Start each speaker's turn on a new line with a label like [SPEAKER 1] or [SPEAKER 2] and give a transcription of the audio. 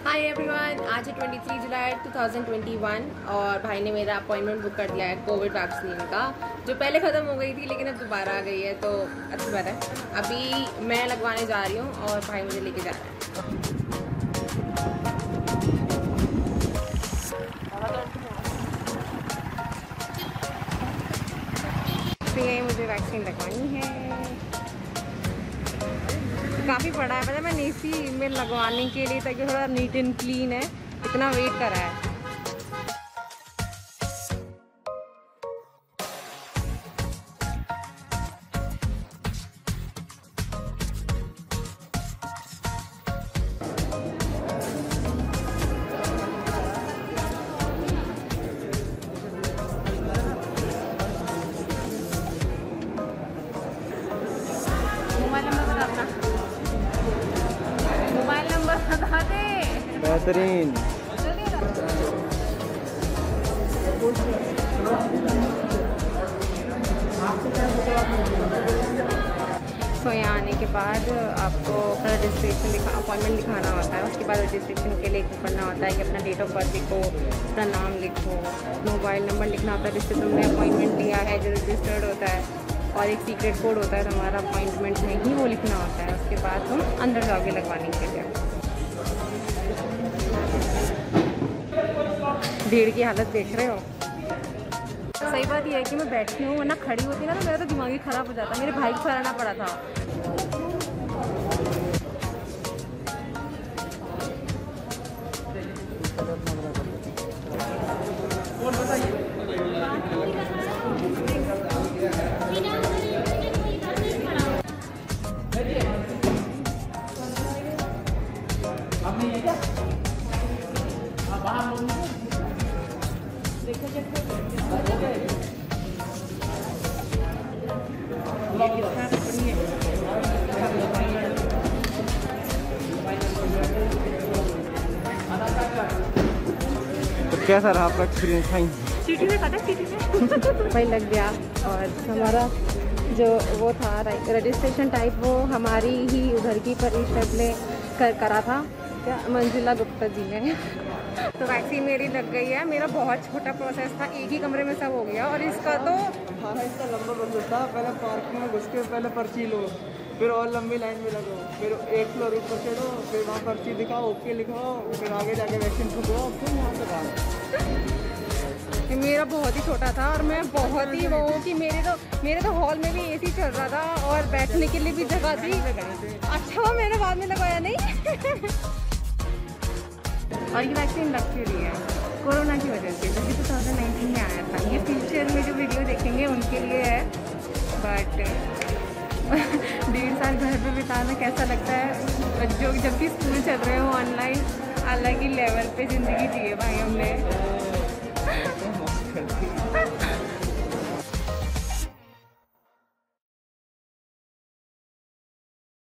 [SPEAKER 1] Hi everyone, आज है 23 जुलाई 2021 और भाई ने मेरा अपॉइंटमेंट बुक कर दिया है कोविड वैक्सीन का, जो पहले ख़त्म हो गई थी लेकिन अब दोबारा आ गई है, तो अच्छी बात है। अभी मैं लगवाने जा रही हूँ और भाई मुझे लेके जा रहा है। तो ये मुझे वैक्सीन लगवानी है। काफ़ी बड़ा है, मतलब मैं नेसी में लगवाने के लिए ताकि थोड़ा नीट एंड क्लीन है, इतना वेट करा है। मोबाइल नंबर बता दे।
[SPEAKER 2] बेहतरीन।
[SPEAKER 1] तो यहाँ आने के बाद आपको अपना रजिस्ट्रेशन अपॉइंटमेंट दिखाना होता है। उसके बाद रजिस्ट्रेशन के लिए करना होता है कि अपना डेट ऑफ बर्थ लिखो, अपना नाम लिखो, मोबाइल नंबर लिखना होता है जिससे तुमने अपॉइंटमेंट लिया है, जो रजिस्टर्ड होता है, और एक सीक्रेट कोड होता है तुम्हारा अपॉइंटमेंट में ही, वो लिखना होता है। उसके बाद तुम अंदर जाओगे लगवाने के लिए। भीड़ की हालत देख रहे हो। सही बात यह है कि मैं बैठी हूँ, वरना खड़ी होती ना तो मेरा तो दिमाग ही ख़राब हो जाता। मेरे भाई को कराना पड़ा था।
[SPEAKER 2] तो कैसा रहा आपका एक्सपीरियंस?
[SPEAKER 1] चीटी में कटा, चीटी में भाई लग गया। और हमारा जो वो था रजिस्ट्रेशन टाइप, वो हमारी ही उधर की परिषद ने करा था, क्या मंजिला गुप्ता जी ने। तो वैक्सीन मेरी लग गई है। मेरा बहुत छोटा प्रोसेस था, एक ही कमरे में सब हो गया। और इसका तो
[SPEAKER 2] हाँ, इसका लंबा प्रोसेस था। पहले पार्किंग में घुस के पहले पर्ची लो, फिर और लंबी लाइन में लगो, फिर एक फ्लोर ऊपर चढ़ो, फिर वहाँ पर्ची दिखाओ, ओके लिखाओ, फिर आगे जाके वैक्सीन ठुकवाओ, फिर वहाँ से बाहर।
[SPEAKER 1] मेरा बहुत ही छोटा था और मैं बहुत ही वो कि मेरे तो हॉल में भी एसी चल रहा था और बैठने के लिए भी जगह थी। अच्छा वो मैंने बाद में लगाया नहीं। और ये वैक्सीन लग क्यों रही है? कोरोना की वजह से, जो कि 2019 में आया था। ये फ्यूचर में जो वीडियो देखेंगे उनके लिए है। बट 1.5 साल घर पे बिताना कैसा लगता है? जो जब भी स्कूल चल रहे हो ऑनलाइन, अलग ही लेवल पे ज़िंदगी जिए भाई हमने।